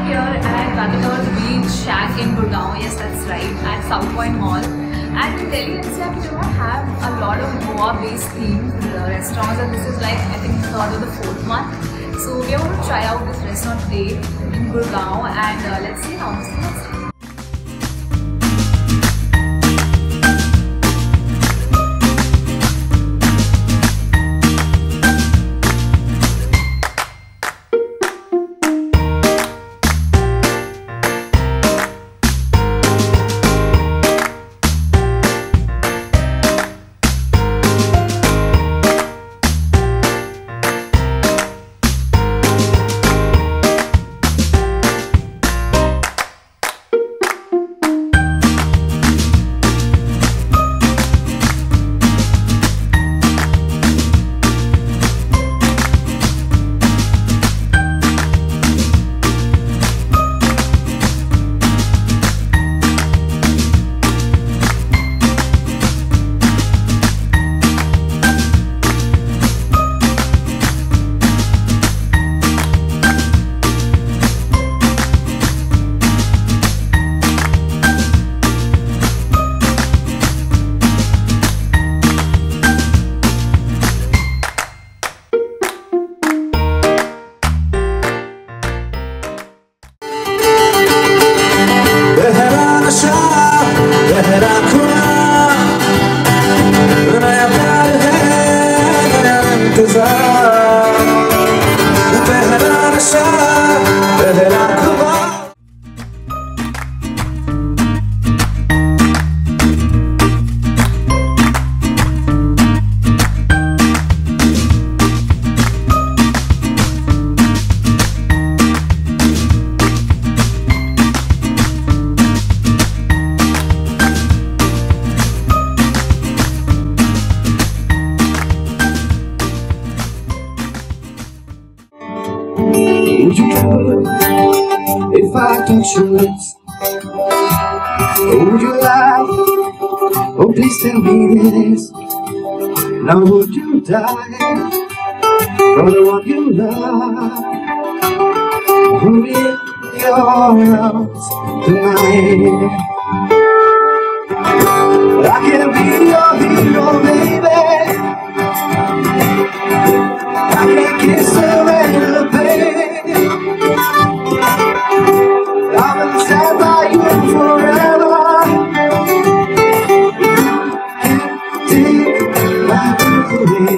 here at Vagator Beach Shack in Gurgaon. Yes, that's right, at Southpoint Mall. And in Delhi NCR, we do not have a lot of Goa-based themed restaurants, and this is like, I think, third or the fourth one. So we are going to try out this restaurant today in Gurgaon, and let's see how this goes. Would you tremble if I touch your lips? Or would you laugh? Oh, please tell me this. Now would you die for the one you love? Who in your arms tonight? I can be your hero, baby. I can kiss her and the pain. I will stand by you forever. Take my breath away.